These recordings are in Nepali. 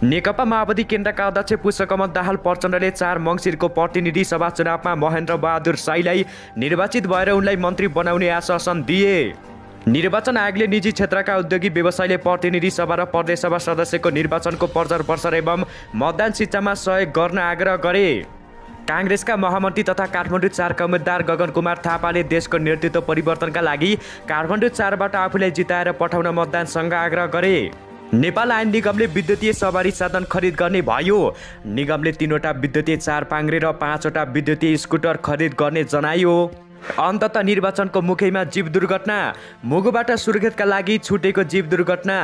नेकपा माओवादी केन्द्रका अध्यक्ष पुष्पकमल दाहाल प्रचण्डले 4 मङ्सिरको प्रतिनिधि सभा चुनावमा महेन्द्र बहादुर साईलाई निर्वाचित भएर उनलाई मन्त्री बनाउने आश्वासन दिए। निर्वाचन आयोगले निजी क्षेत्रका उद्योगी व्यवसायले प्रतिनिधि सभा र प्रदेश सभा सदस्यको निर्वाचनको प्रचार प्रसार एवं मतदान शिक्षामा सहयोग गर्न आग्रह गरे। काङ्ग्रेसका महामन्त्री तथा काठमाडौँ 4 का उम्मेद्वार गगन कुमार थापाले देशको नेतृत्व परिवर्तनका लागि काठमाडौँ 4बाट आफूलाई जिताएर पठाउन मतदानसँग आग्रह गरे। नेपाल आयन निगमले विद्युतीय सवारी साधन खरिद गर्ने भयो। निगमले 3वटा विद्युतीय 4 पाङ्ग्रे र 5वटा विद्युतीय स्कुटर खरिद गर्ने जनायो। अन्ततः निर्वाचनको मुखैमा जीव दुर्घटना। मुगुबाट सुर्खेतका लागि छुटेको जीव दुर्घटना,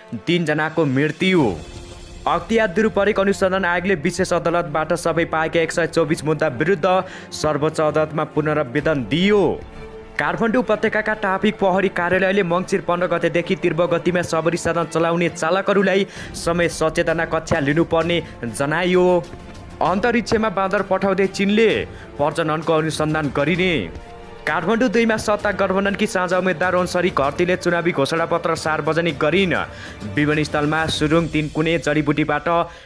3 जनाको मृत्यु। अख्तियार दुरुपयोग अनुसन्धान आयोगले विशेष अदालतबाट सबै पाएका 124 मुद्दा विरुद्ध सर्वोच्च अदालतमा पुनरावेदन दियो। काठमाडौँ उपत्यकाका ट्राफिक प्रहरी कार्यालयले मङ्सिर 15 गतेदेखि तीव्र गतिमा सवारी साधन चलाउने चालकहरूलाई समय सचेतना कक्षा लिनुपर्ने जनायो। अन्तरिक्षमा बाँदर पठाउँदै चीनले प्रजननको अनुसन्धान गरिने। काठमाडौँ 2मा सत्ता गठबन्धनकी साझा उम्मेद्वार अनुसारी घरतीले चुनावी घोषणापत्र सार्वजनिक गरिन्। विमानस्थलमा सुरुङ 3 कुने जडीबुटीबाट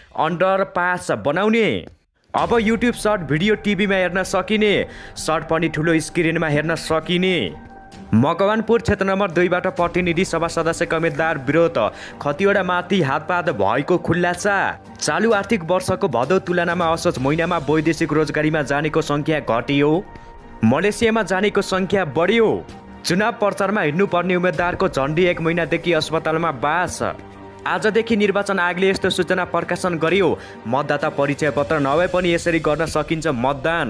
अन्डरपास बनाउने। अब युट्युब सर्ट भिडियो टिभीमा हेर्न सकिने, सर्ट पनि ठुलो स्क्रिनमा हेर्न सकिने। मकवानपुर क्षेत्र नम्बर 2बाट प्रतिनिधि सभा सदस्यका उम्मेद्वार विरोध, खतिवडा माथि हातपात भएको खुल्लासा। चालु आर्थिक वर्षको भदौ तुलनामा असोज महिनामा वैदेशिक रोजगारीमा जानेको सङ्ख्या घट्यो, मलेसियामा जानेको सङ्ख्या बढ्यो। चुनाव प्रचारमा हिँड्नुपर्ने उम्मेद्वारको झन्डै 1 महिनादेखि अस्पतालमा बास। आजदेखि निर्वाचन आयोगले यस्तो सूचना प्रकाशन गर्यो। मतदाता परिचय पत्र नभए पनि यसरी गर्न सकिन्छ मतदान।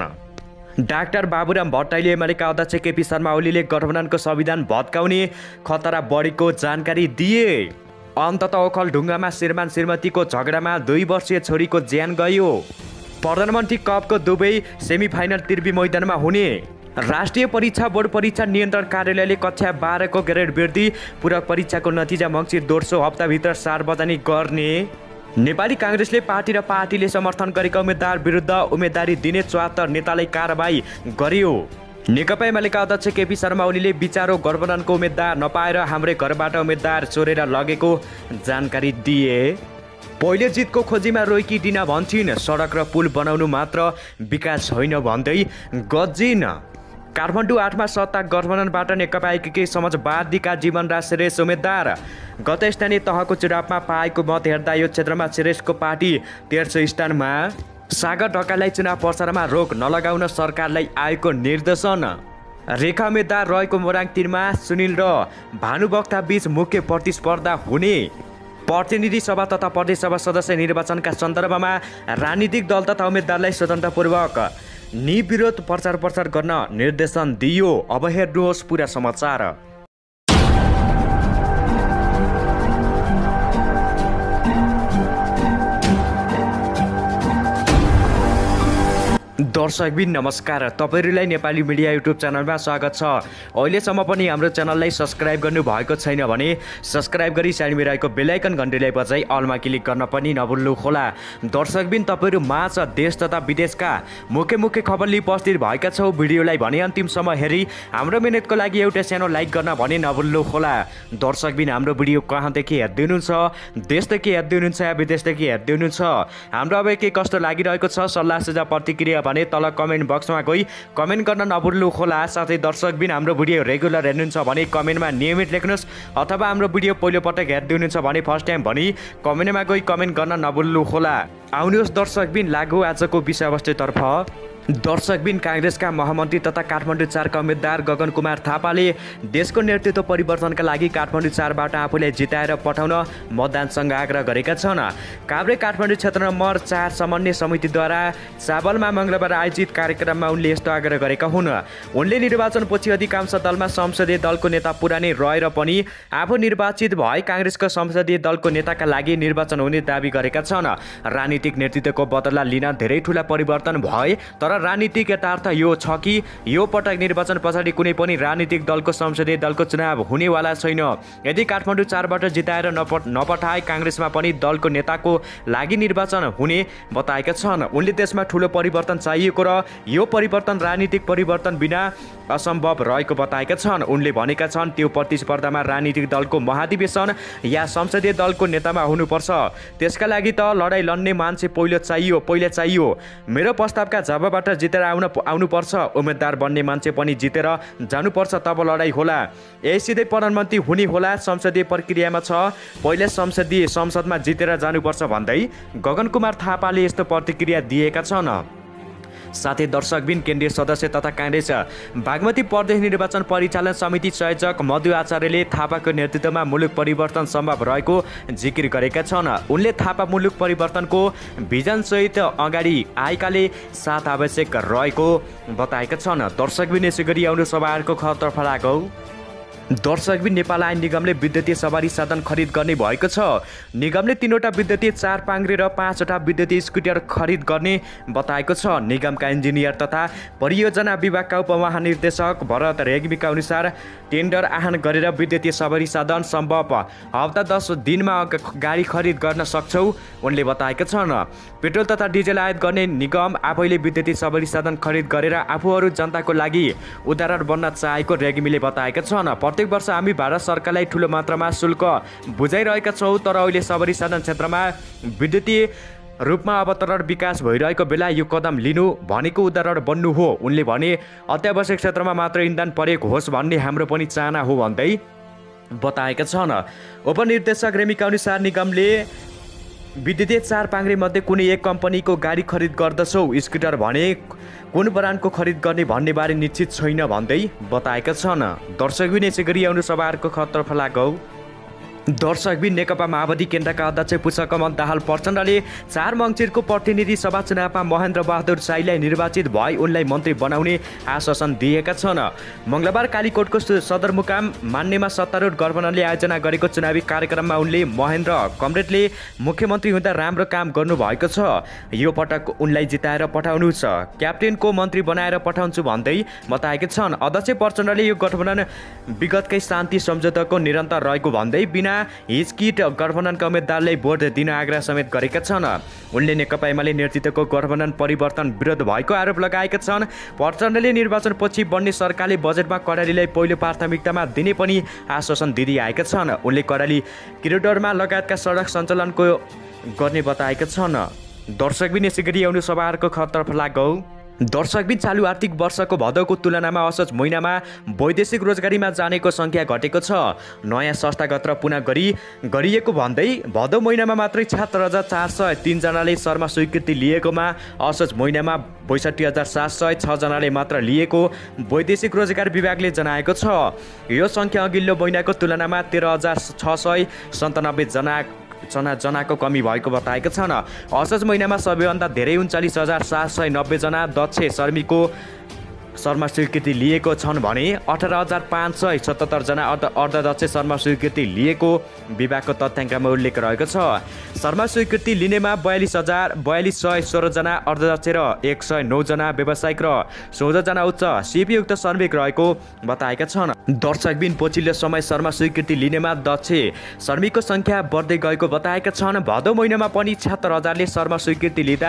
डाक्टर बाबुराम भट्टराईले एमालेका अध्यक्ष केपी शर्मा ओलीले गठबन्धनको संविधान भत्काउने खतरा बढेको जानकारी दिए। अन्ततः ओखलढुङ्गामा श्रीमान श्रीमतीको झगडामा 2 वर्षीय छोरीको ज्यान गयो। प्रधानमन्त्री कपको दुवै सेमिफाइनल त्रिवी मैदानमा हुने। राष्ट्रिय परीक्षा बोर्ड परीक्षा नियन्त्रण कार्यालयले कक्षा 12 को ग्रेड वृद्धि पूरक परीक्षाको नतिजा मङ्सिर दोस्रो हप्ताभित्र सार्वजनिक गर्ने। नेपाली काङ्ग्रेसले पार्टी र पार्टीले समर्थन गरेका उम्मेद्वार विरुद्ध उम्मेदवारी दिने 74 नेतालाई कारबाही गर्यो। नेकपा एमालेका अध्यक्ष केपी शर्मा ओलीले विचारो गठबन्धनको उम्मेद्वार नपाएर हाम्रै घरबाट उम्मेद्वार चोरेर लगेको जानकारी दिए। पहिले जितको खोजीमा रोइकी डिना भन्छन्, सडक र पुल बनाउनु मात्र विकास होइन भन्दै गजिन्। काठमाडौँ 8मा सत्ता गठबन्धनबाट नेकपा एकीकृत समाजवादीका जीवनराज श्रेष्ठ उम्मेद्वार। गत स्थानीय तहको चुनावमा पाएको मत हेर्दा यो क्षेत्रमा श्रेष्ठको पार्टी 1300 स्थानमा। सागर ढकाललाई चुनाव प्रचारमा रोक नलगाउन सरकारलाई आएको निर्देशन। रेखा उम्मेद्वार रहेको मोराङ 3मा सुनिल र भानुभक्ता बीच मुख्य प्रतिस्पर्धा हुने। प्रतिनिधि सभा तथा प्रदेश सभा सदस्य निर्वाचनका सन्दर्भमा राजनीतिक दल तथा उम्मेद्वारलाई स्वतन्त्रपूर्वक निर्विरोध प्रचार प्रसार गर्न निर्देशन दियो। अब हेर्नुहोस् पुरा समाचार। दर्शकबिन नमस्कार, तपाईहरुलाई नेपाली मिडिया युट्युब च्यानलमा स्वागत छ। अहिलेसम्म पनि हाम्रो च्यानललाई सब्स्क्राइब गर्नु भएको छैन भने सब्स्क्राइब गरी साइडमा रहेको बेल आइकन घण्टीलाई बजाई अलमा क्लिक गर्न पनि नभुल्नु होला। दर्शकबिन तपाईहरु माझ देश तथा विदेशका मुख्य खबर लिई उपस्थित भएका छौ। भिडियोलाई भने अन्तिमसम्म हेरी हाम्रो मेहनतको लागि एउटा सानो लाइक गर्न भने नभुल्नु होला। दर्शकबिन हाम्रो भिडियो कहाँदेखि हेर्दै हुनुहुन्छ, देशदेखि हेर्दै हुनुहुन्छ या विदेशदेखि हेर्दै हुनुहुन्छ, हाम्रो अब के कस्तो लागिरहेको छ, सल्लाह सुझाव प्रतिक्रिया भने तल कमेन्ट बक्समा गई कमेन्ट गर्न नभुल्नु होला। साथै दर्शकबिन हाम्रो भिडियो रेगुलर हेर्नुहुन्छ भने कमेन्टमा नियमित लेख्नुहोस्, अथवा हाम्रो भिडियो पहिलो पटक हेर्दै हुनुहुन्छ भने फर्स्ट टाइम भनी कमेन्टमा गई कमेन्ट गर्न नभुल्नु होला। आउनुहोस् दर्शकबिन लागु आजको विषयवस्तुतर्फ। दर्शकबिन काङ्ग्रेसका महामन्त्री तथा काठमाडौँ 4 का उम्मेद्वार गगन कुमार थापाले देशको नेतृत्व परिवर्तनका लागि काठमाडौँ 4बाट आफूलाई जिताएर पठाउन मतदानसँग आग्रह गरेका छन्। काभ्रे काठमाडौँ क्षेत्र नम्बर 4 समन्वय समितिद्वारा चावलमा मङ्गलबार आयोजित कार्यक्रममा उनले यस्तो आग्रह गरेका हुन्। उनले निर्वाचनपछि अधिकांश दलमा संसदीय दलको नेता पुरानै रहेर पनि आफू निर्वाचित भए काङ्ग्रेसको संसदीय दलको नेताका लागि निर्वाचन हुने दावी गरेका छन्। राजनीतिक नेतृत्वको बदला लिन धेरै ठूला परिवर्तन भए तर तर राजनीतिक यथार्थ यो छ कि यो पटक निर्वाचन पछाडि कुनै पनि राजनीतिक दलको संसदीय दलको चुनाव हुनेवाला छैन। यदि काठमाडौँ 4बाट जिताएर नपठाए काङ्ग्रेसमा पनि दलको नेताको लागि निर्वाचन हुने बताएका छन्। उनले देशमा ठूलो परिवर्तन चाहिएको र यो परिवर्तन राजनीतिक परिवर्तन बिना असम्भव रहेको बताएका छन्। उनले भनेका छन् त्यो प्रतिस्पर्धामा राजनीतिक दलको महाधिवेशन या संसदीय दलको नेतामा हुनुपर्छ। त्यसका लागि त लडाइँ लड्ने मान्छे पहिला चाहियो। मेरो प्रस्तावका जवाबबाट जितेर आउनुपर्छ। उम्मेदवार बन्ने मान्छे पनि जितेर जानुपर्छ, तब लडाइँ होला। यही सिधै प्रधानमन्त्री हुने होला, संसदीय प्रक्रियामा छ, पहिले संसदमा जितेर जानुपर्छ भन्दै गगन कुमार थापाले यस्तो प्रतिक्रिया दिएका छन्। साथै दर्शकबिन केन्द्रीय सदस्य तथा काङ्ग्रेस बागमती प्रदेश निर्वाचन परिचालन समिति संयोजक मधु आचार्यले थापाको नेतृत्वमा मुलुक परिवर्तन सम्भव रहेको जिकिर गरेका छन्। उनले थापा मुलुक परिवर्तनको भिजनसहित अगाडि आएकाले साथ आवश्यक रहेको बताएका छन्। दर्शकबिन यसै गरी आउनु सभाहरूको खतर्फ लागौ। दर्शकबिन नेपाल आयन निगमले विद्युतीय सवारी साधन खरिद गर्ने भएको छ। निगमले 3वटा विद्युतीय 4 पाङ्ग्रे र 5वटा विद्युतीय स्कुटर खरिद गर्ने बताएको छ। निगमका इन्जिनियर तथा परियोजना विभागका उपमहानिर्देशक भरत रेग्मीका अनुसार टेन्डर आह्वान गरेर विद्युतीय सवारी साधन सम्भव हप्ता 10 दिनमा गाडी खरिद गर्न सक्छौ उनले बताएका छन्। पेट्रोल तथा डिजेल आयात गर्ने निगम आफैले विद्युतीय सवारी साधन खरिद गरेर आफूहरू जनताको लागि उदाहरण बन्न चाहेको रेग्मीले बताएका छन्। प्रत्येक वर्ष हामी भारत सरकारलाई ठूलो मात्रामा शुल्क बुझाइरहेका छौँ, तर अहिले सवारी साधन क्षेत्रमा विद्युतीय रूपमा अवतरण विकास भइरहेको बेला यो कदम लिनु भनेको उदाहरण बन्नु हो। उनले भने अत्यावश्यक क्षेत्रमा मात्र इन्धन प्रयोग होस् भन्ने हाम्रो पनि चाहना हो भन्दै बताएका छन्। उपनिर्देशक रेग्मीका अनुसार निगमले विद्युतीय 4 पाङ्ग्रे मध्ये कुनै एक कम्पनीको गाडी खरिद गर्दछौ, स्कुटर भने कुन ब्रान्डको खरिद गर्ने भन्ने बारे निश्चित छैन भन्दै बताएका छन्। दर्शकबिन यसै गरी आउनु सभाहरूको खतर्फ लागौ। दर्शकबिन नेकपा माओवादी केन्द्रका अध्यक्ष पुष्पकमल दाहाल प्रचण्डले 4 मङ्सिरको प्रतिनिधि सभा चुनावमा महेन्द्र बहादुर साईलाई निर्वाचित भई उनलाई मन्त्री बनाउने आश्वासन दिएका छन्। मङ्गलबार कालीकोटको सदरमुकाम मान्नेमा सत्तारूढ गठबन्धनले आयोजना गरेको चुनावी कार्यक्रममा उनले महेन्द्र कमरेडले मुख्यमन्त्री हुँदा राम्रो काम गर्नुभएको छ, यो पटक उनलाई जिताएर पठाउनु छ, क्याप्टेनको मन्त्री बनाएर पठाउँछु भन्दै बताएका छन्। अध्यक्ष प्रचण्डले यो गठबन्धन विगतकै शान्ति सम्झौताको निरन्तर रहेको भन्दै बिना हिचकिट गठबन्धनका उम्मेदवारलाई भोट दिन आग्रह समेत गरेका छन्। उनले नेकपा एमाले नेतृत्वको गठबन्धन परिवर्तन विरोध भएको आरोप लगाएका छन्। प्रचण्डले निर्वाचनपछि बन्ने सरकारले बजेटमा कर्णालीलाई पहिलो प्राथमिकतामा दिने पनि आश्वासन दिँदै आएका छन्। उनले कर्णाली किरोडरमा लगायतका सडक सञ्चालनको गर्ने बताएका छन्। दर्शकबिन यसै गरी आउनु सभाहरूको खतर्फ लागौ। दर्शकबिन चालु आर्थिक वर्षको भदौको तुलनामा असोज महिनामा वैदेशिक रोजगारीमा जानेको सङ्ख्या घटेको छ। नयाँ संस्थागत पुनः गरिएको भन्दै भदौ महिनामा मात्रै 76,403 जनाले शर्मा स्वीकृति लिएकोमा असोज महिनामा 62,706 जनाले मात्र लिएको वैदेशिक रोजगार विभागले जनाएको छ। यो सङ्ख्या अघिल्लो महिनाको तुलनामा 13,697 जनाको कमी भएको बताएका छन्। असोज महिनामा सबैभन्दा धेरै 39,790 जना दक्ष शर्मा स्वीकृति लिएको छन् भने 18,577 जना अर्धदक्ष शर्मा स्वीकृति लिएको विभागको तथ्याङ्कमा उल्लेख रहेको छ। शर्मा स्वीकृति लिनेमा 42,116 जना अर्धदक्ष र 109 जना व्यावसायिक र 14 जना उच्च सिपयुक्त श्रमिक रहेको बताएका छन्। दर्शकबिन पछिल्लो समय शर्मा स्वीकृति लिनेमा दक्ष श्रमिकको सङ्ख्या बढ्दै गएको बताएका छन्। भदौ महिनामा पनि 76,000ले शर्मा स्वीकृति लिँदा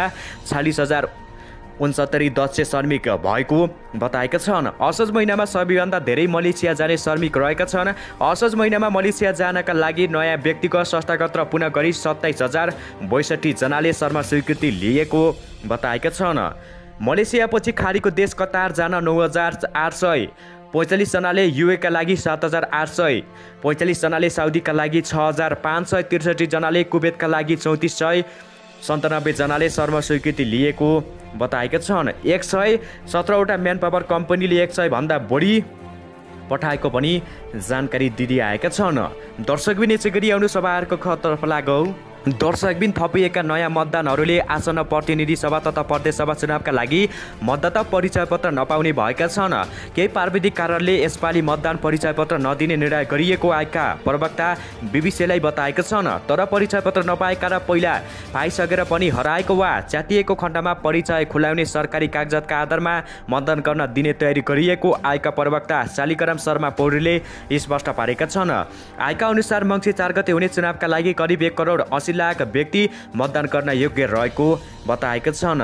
46,069 दक्ष श्रमिक भएको बताएका छन्। असोज महिनामा सबैभन्दा धेरै मलेसिया जाने श्रमिक रहेका छन्। असोज महिनामा मलेसिया जानका लागि नयाँ व्यक्तिगत संस्थागत पुनः गरी 27,062 जनाले शर्मा स्वीकृति लिएको बताएका छन्। मलेसियापछि खाडीको देश कतार जान 9,845 जनाले, युएका लागि 7,845 जनाले, साउदीका लागि 6,563 जनाले, कुवेतका लागि 3,497 जनाले शर्मा स्वीकृति लिएको बताएका छन्। 117वटा म्यान पावर कम्पनीले 100 भन्दा बढी पठाएको पनि जानकारी दिँदै आएका छन्। दर्शकबिन यसै गरी आउनु सभाहरूको खतर्फ लागौ। दर्शकबिन थपिएका नयाँ मतदानहरूले आसन्न प्रतिनिधि सभा तथा प्रदेश सभा चुनावका लागि मतदाता परिचय पत्र नपाउने भएका छन्। केही प्राविधिक कारणले यसपालि मतदान परिचय पत्र नदिने निर्णय गरिएको आएका प्रवक्ता बीबीसीलाई बताएका छन्। तर परिचय पत्र नपाएका र पहिला पाइसकेर पनि हराएको वा च्यातिएको खण्डमा परिचय खुलाउने सरकारी कागजातका आधारमा मतदान गर्न दिने तयारी गरिएको आएका प्रवक्ता शालिग्राम शर्मा पौडेलले स्पष्ट पारेका छन्। आएका अनुसार मङ्सिर 4 गते हुने चुनावका लागि करिब 1 करोड 80 लाख व्यक्ति मतदान गर्न योग्य रहेको बताएका छन्।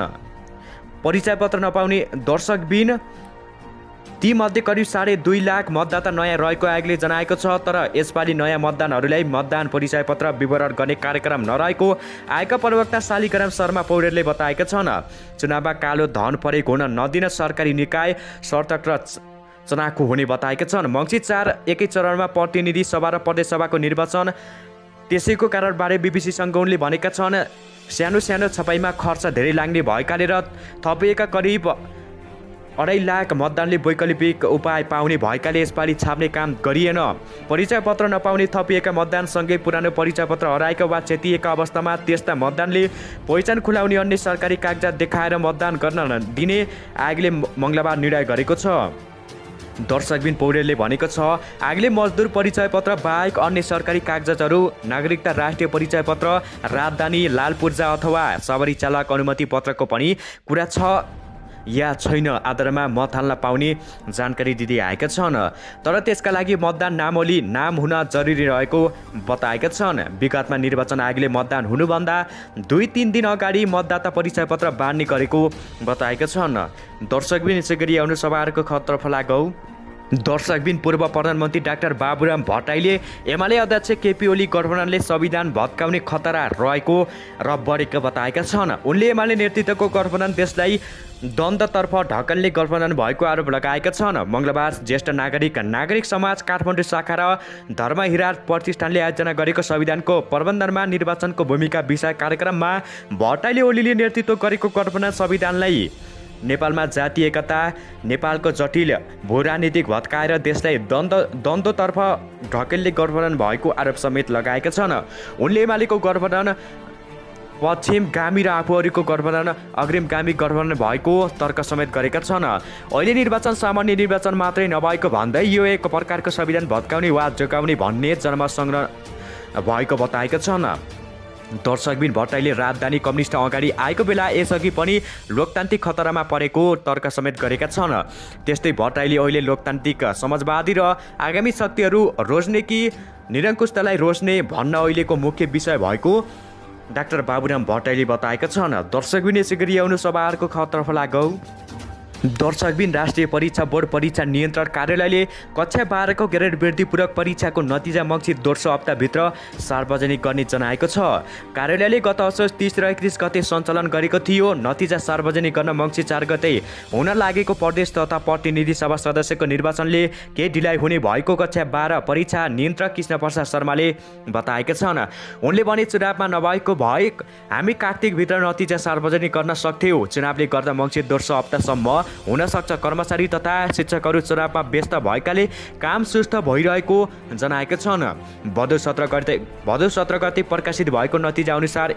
परिचय पत्र नपाउने दर्शकबिन तीमध्ये करिब 2.5 लाख मतदाता नयाँ रहेको आयोगले जनाएको छ। तर यसपालि नयाँ मतदानहरूलाई मतदान परिचय पत्र विवरण गर्ने कार्यक्रम नरहेको आएका प्रवक्ता शालिग्राम शर्मा पौडेलले बताएका छन्। चुनावमा कालो धन प्रयोग हुन नदिन सरकारी निकाय सतर्क र चनाखु हुने बताएका छन्। मङ्सिर 4 एकै चरणमा प्रतिनिधि सभा र प्रदेश सभाको निर्वाचन, त्यसैको कारणबारे बीबीसीसँग उनले भनेका छन्। सानो सानो छपाईमा खर्च धेरै लाग्ने भएकाले र थपिएका करिब 2.5 लाख मतदानले वैकल्पिक उपाय पाउने भएकाले यसपालि छाप्ने काम गरिएन। परिचय पत्र नपाउने थपिएका मतदानसँगै पुरानो परिचय पत्र हराएका वा चेतिएका अवस्थामा त्यस्ता मतदानले पहिचान खुलाउने अन्य सरकारी कागजात देखाएर मतदान गर्न दिने आयोगले मङ्गलबार निर्णय गरेको छ। दर्शकबिन पौडेलले भनेको छ, आयोगले मजदुर परिचय पत्र बाहेक अन्य सरकारी कागजातहरू, नागरिकता राष्ट्रिय परिचय पत्र, राजधानी लाल पूर्जा अथवा सवारी चालक अनुमति पत्रको पनि कुरा छ या छैन आधारमा मत हाल्न पाउने जानकारी दिँदै आएका छन्। तर त्यसका लागि मतदान नामावली नाम हुन जरुरी रहेको बताएका छन्। विगतमा निर्वाचन आयोगले मतदान हुनुभन्दा 2-3 दिन अगाडि मतदाता परिचय पत्र बाँड्ने गरेको बताएका छन्। दर्शकबिन यसै गरी आउनु सभाहरूको खतर्फ लागौ। दर्शकबिन पूर्व प्रधानमन्त्री डाक्टर बाबुराम भट्टराईले एमाले अध्यक्ष केपी ओली गठबन्धनले संविधान भत्काउने खतरा रहेको र बढेको बताएका छन्। उनले एमाले नेतृत्वको गठबन्धन देशलाई द्वन्द्वतर्फ ढकल्ने गठबन्धन भएको आरोप लगाएका छन्। मङ्गलबार ज्येष्ठ नागरिक समाज काठमाडौँ शाखा र धर्म हिराज प्रतिष्ठानले आयोजना गरेको संविधानको प्रबन्धनमा निर्वाचनको भूमिका विषय कार्यक्रममा भट्टराईले ओलीले नेतृत्व गरेको गठबन्धन संविधानलाई नेपालमा जातीय एकता, नेपालको जटिल भूराजनीतिक भत्काएर देशलाई द्वन्द्वतर्फ ढकेल्ने गठबन्धन भएको आरोप समेत लगाएका छन्। उनले एमालेको गठबन्धन पश्चिमगामी र आफूहरूको गठबन्धन अग्रिमगामी गठबन्धन भएको तर्क समेत गरेका छन्। अहिले निर्वाचन सामान्य निर्वाचन मात्रै नभएको भन्दै यो एक प्रकारको संविधान भत्काउने वा जोगाउने भन्ने जनमतसँग भएको बताएका छन्। दर्शकबिन भट्टराईले राजधानी कम्युनिस्ट अगाडि आएको बेला यसअघि पनि लोकतान्त्रिक खतरामा परेको तर्क समेत गरेका छन्। त्यस्तै भट्टराईले अहिले लोकतान्त्रिक समाजवादी र आगामी शक्तिहरू रोज्ने कि निरङ्कुशतालाई रोज्ने भन्न अहिलेको मुख्य विषय भएको डाक्टर बाबुराम भट्टराईले बताएका छन्। दर्शकबिन यसै गरी आउनु सभाहरूको खतर्फ लागौ। दर्शकबिन राष्ट्रिय परीक्षा बोर्ड परीक्षा नियन्त्रण कार्यालयले कक्षा 12 को ग्रेड वृद्धिपूर्वक परीक्षाको नतिजा मङ्सिर दोस्रो हप्ताभित्र सार्वजनिक गर्ने जनाएको छ। कार्यालयले गत असोज 30 र 31 गते सञ्चालन गरेको थियो। नतिजा सार्वजनिक गर्न मङ्सिर 4 गते हुन लागेको प्रदेश तथा प्रतिनिधि सभा सदस्यको निर्वाचनले केही ढिलाइ हुने भएको कक्षा 12 परीक्षा नियन्त्रक कृष्णप्रसाद शर्माले बताएका छन्। उनले भने चुनावमा नभएको भए हामी कार्तिकभित्र नतिजा सार्वजनिक गर्न सक्थ्यौँ। चुनावले गर्दा मङ्सिर दोस्रो हप्तासम्म हुन सक्छ। कर्मचारी तथा शिक्षकहरू चुनावमा व्यस्त भएकाले काम सुस्त भइरहेको जनाएका छन्। भदौ 17 गते प्रकाशित भएको नतिजा अनुसार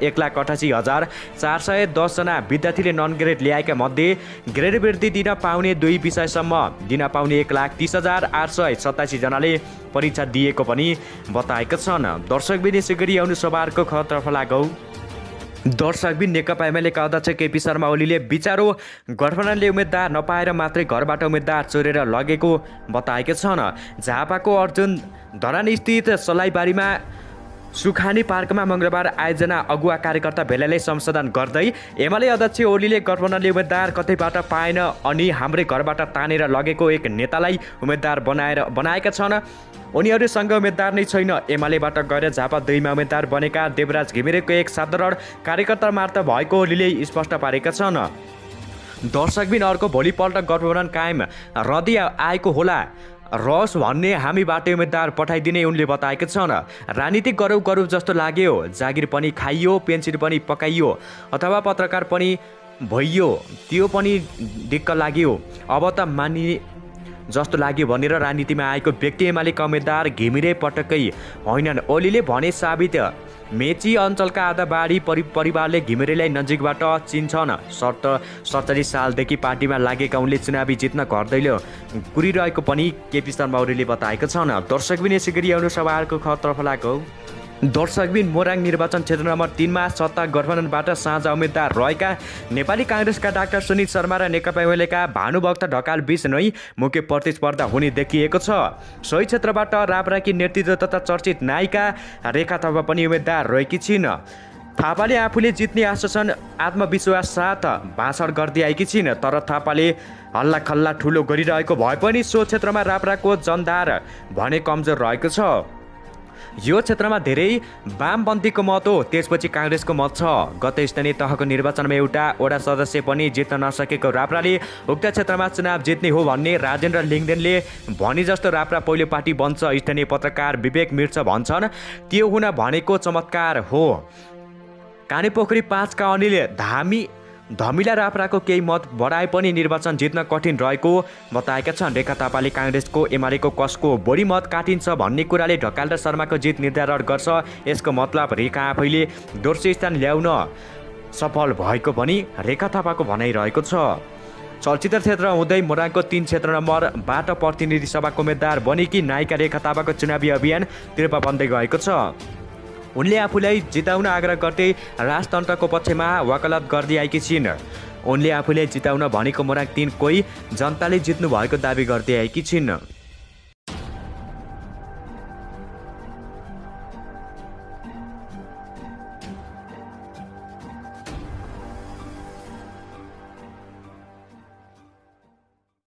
1,88,410 जना विद्यार्थीले नन ग्रेड ल्याएका मध्ये ग्रेड वृद्धि दिन पाउने 2 विषयसम्म दिन पाउने 1,30,887 जनाले परीक्षा दिएको पनि बताएका छन्। दर्शकबिन यसै गरी आउनु सभाहरूको खतर्फ लागौ। दर्शकबिन नेकपा एमालेका अध्यक्ष केपी शर्मा ओलीले विचारो गठबन्धनले उम्मेद्वार नपाएर मात्रै घरबाट उम्मेद्वार चोरेर लगेको बताएका छन्। झापाको अर्जुन धरानस्थित सलाइबारीमा सुखानी पार्कमा मङ्गलबार आयोजना अगुवा कार्यकर्ता भेलालाई संशोधन गर्दै एमाले अध्यक्ष ओलीले गठबन्धनले उम्मेद्वार कतैबाट पाएन अनि हाम्रै घरबाट तानेर लगेको एक नेतालाई उम्मेद्वार बनाएका छन्। उनीहरूसँग उम्मेद्वार नै छैन। एमालेबाट गएर झापा 2 मा उम्मेद्वार बनेका देवराज घिमिरेको एक साधारण कार्यकर्ता मात्र भएको ओलीले स्पष्ट पारेका छन्। दर्शकबिन अर्को भोलिपल्ट गठबन्धन कायम रहँदै आएको होला रस भन्ने हामीबाट उम्मेद्वार पठाइदिने उनले बताएका छन्। राजनीतिक गरौँ जस्तो लाग्यो। जागिर पनि खाइयो, पेन्सन पनि पकाइयो अथवा पत्रकार पनि भइयो, त्यो पनि दिक्क लाग्यो। अब त जस्तो लाग्यो भनेर राजनीतिमा आएको व्यक्ति एमालेका उम्मेद्वार घिमिरे पटक्कै होइनन्। ओलीले भने साबित मेची अञ्चलका आधा बाढी परिवारले घिमिरेलाई नजिकबाट चिन्छन्। 47 सालदेखि पार्टीमा लागेका उनले चुनावी जित्न घर दैलो कुरिरहेको पनि केपी शर्मा ओलीले बताएका छन्। दर्शकबिन यसै गरी आउनु सवालको खतर्फ लागौ। दर्शकबिन मोराङ निर्वाचन क्षेत्र नम्बर 3 मा सत्ता गठबन्धनबाट साझा उम्मेद्वार रहेका नेपाली काङ्ग्रेसका डाक्टर सुनित शर्मा र नेकपा एमालेका भानुभक्त ढकाल बीच नै मुख्य प्रतिस्पर्धा हुने देखिएको छ। सोही क्षेत्रबाट राप्राकी नेतृत्व तथा चर्चित नायिका रेखा थापा पनि उम्मेद्वार रहेकी छिन्। थापाले आफूले जित्ने आश्वासन आत्मविश्वास साथ भाषण गर्दै आएकी छिन्। तर थापाले हल्ला खल्ला ठुलो गरिरहेको भए पनि सो क्षेत्रमा राप्राको जनधार भने कमजोर रहेको छ। यो क्षेत्रमा धेरै वामपन्थीको मत हो, त्यसपछि काङ्ग्रेसको मत छ। गत स्थानीय तहको निर्वाचनमा एउटा वडा सदस्य पनि जित्न नसकेको राप्राले उक्त क्षेत्रमा चुनाव जित्ने हो भन्ने राजेन्द्र लिङ्गदेनले भने जस्तो राप्रा पहिलो पार्टी बन्छ। स्थानीय पत्रकार विवेक मिर्च भन्छन् त्यो हुन भनेको चमत्कार हो। कानेपोखरी 5 का अनिल धमिला राप्राको केही मत बढाए पनि निर्वाचन जित्न कठिन रहेको बताएका छन्। रेखा थापाले काङ्ग्रेसको एमालेको कसको बढी मत काटिन्छ भन्ने कुराले ढकाल र शर्माको जित निर्धारण गर्छ। यसको मतलब रेखा आफैले दोस्रो स्थान ल्याउन सफल भएको पनि रेखा थापाको भनाइरहेको छ। चलचित्र क्षेत्र हुँदै मोराङको 3 क्षेत्र नम्बरबाट प्रतिनिधि सभाको उम्मेद्वार बनेकी नायिका रेखा थापाको चुनावी अभियान तीव्र बन्दै गएको छ। उनले आफूलाई जिताउन आग्रह गर्दै राजतन्त्रको पक्षमा वकालत गर्दै आएकी छिन्। उनले आफूले जिताउन भनेको मोराङ 3 कोही जनताले जित्नु भएको दावी गर्दै आएकी छिन्।